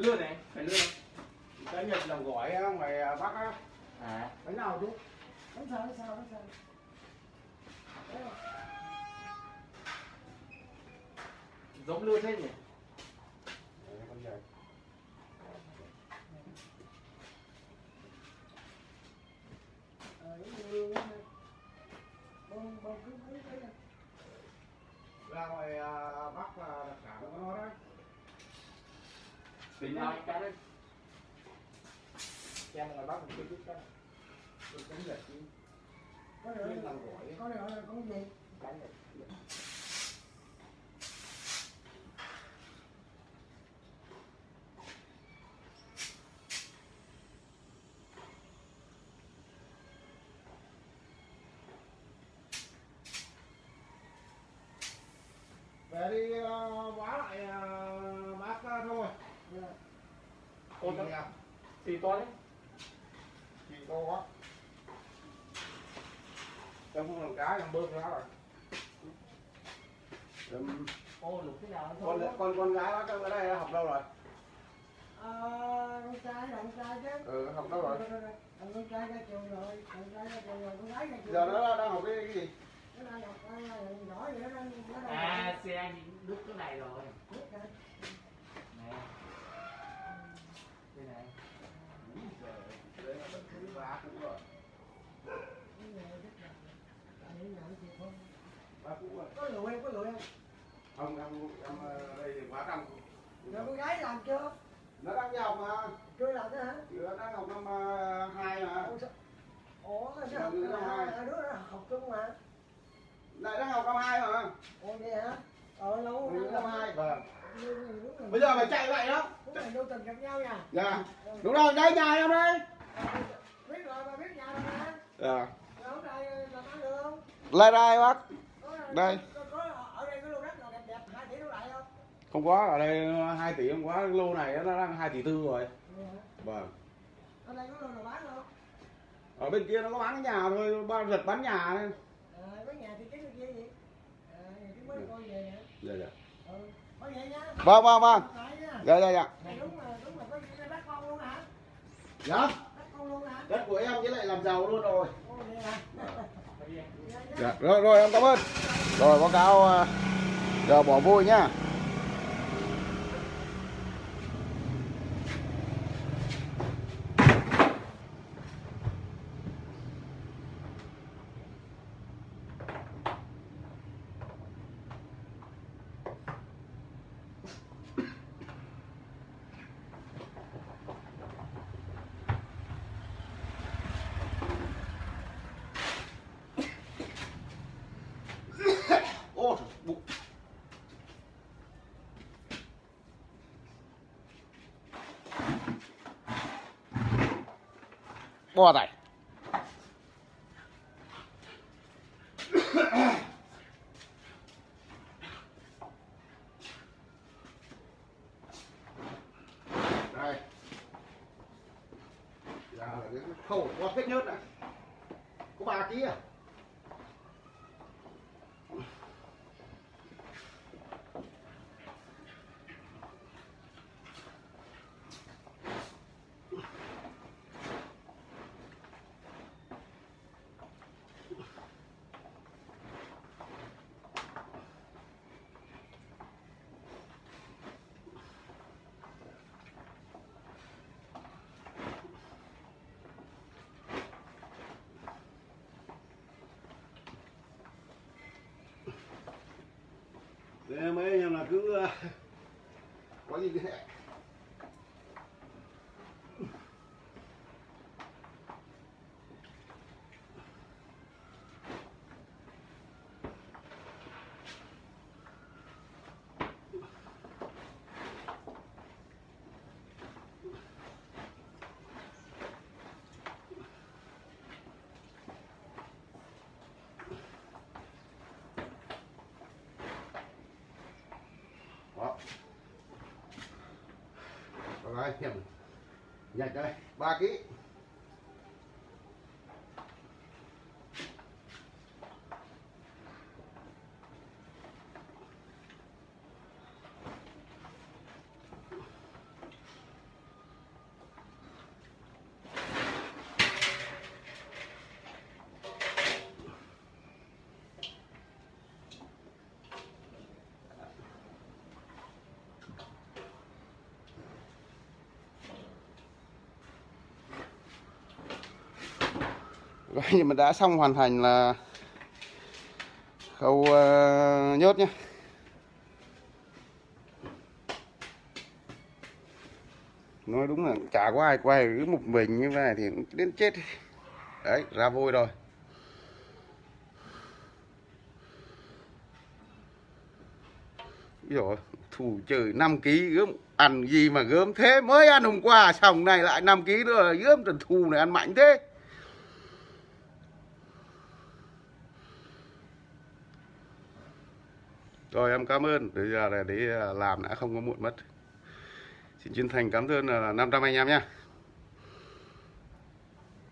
Lươn này, phải lươn không? Cái Nhật làm gỏi á, ngoài Bắc á. À. Bánh nào chú? Bánh sao, bánh sao, bánh sao. Đấy không? Giống lươn thế nhỉ? Đấy, con này. Bông cứ mấy cái này. Ra ngoài Bắc là đặc sản của nó đấy. Tính nào cái đấy. Xem ngoài Bắc một chút cái. Tôi cũng Nhật chứ. Có này Làm gỏi. có này là con gì? Cái này. Về đi hóa lại bác thôi. Con Thì, đó. Thì to đấy. thì to quá. Em không làm cá em bơm ra rồi. Ô lục thế nào Con gái bác ở đây học đâu rồi? Con trai là con trai chứ. Ừ, học đâu rồi? Con trai ra trường rồi, con trai ra trường rồi, con gái ra trường. Giờ nó đang học cái gì? Nó đang học nhỏ vậy, nó đang à xe anh đúc cái này rồi. Biết rồi. Này. Đây này. Đấy là đất thứ bác cũng rồi. Cái này biết rồi. Tại vì nhận chuyện không? Bác cũng rồi. Có lụi không? Có lụi không? Không, em đây thì quá năm. Rồi con gái làm chưa? Nó đang đi học mà. Chưa làm nữa hả? Nó đang học năm 2 mà. Ủa, nó học hai đứa nó học chung mà. Lại đang học năm 2 mà. Ủa vậy hả? Lâu Năm 2 vâng. Đúng rồi. Bây giờ phải chạy vậy đó. Đúng rồi, vô tình gặp nhau nha. Dạ. Đúng rồi, đây nhà em đây. Biết rồi, bà biết nhà rồi mà. Dạ. Rồi hôm nay làm ăn được không? Lại đây bác. Đây. Có ở đây có lô đất nào đẹp đẹp 2 tỷ đổ lại không? Không có, ở đây 2 tỷ không có, lô này nó đang 2 tỷ tư rồi. Vâng. Ở đây có lô nào bán không? Ở bên kia nó có bán cái nhà thôi, giật bán nhà nên. Có nhà thì kiếm được gì vậy? Cái mới coi về nè. Dạ dạ. Có vậy nhá. Vâng vâng vâng. Lại nha. Dạ dạ dạ. Đúng mà có đất con luôn hả? Dạ. Đất con luôn hả? Đất của em với lại làm giàu luôn rồi. Ồ vậy hả? Dạ, rồi rồi em cảm ơn. Rồi báo cáo giờ bỏ vui nhá. Ô, bụng. Bò này. Đây. Giờ là cái khâu qua kết nhớt này. Có 3 kg à? Thế mấy anh em là cứ có gì cái đó. Rồi anh em nhặt đây 3 kg. Coi như mình đã xong hoàn thành là khâu nhốt nhá. Nói đúng là chả có ai quay, cứ một mình như vậy thì cũng đến chết. Đấy, ra vôi rồi. Rồi, thủ trời 5 kg gớm, ăn gì mà gớm thế, mới ăn hôm qua xong này lại 5 kg nữa là gớm, trần thù này ăn mạnh thế. Rồi em cảm ơn, bây giờ là để làm đã không có muộn mất. Xin chân thành cảm ơn là 500 anh em nhé.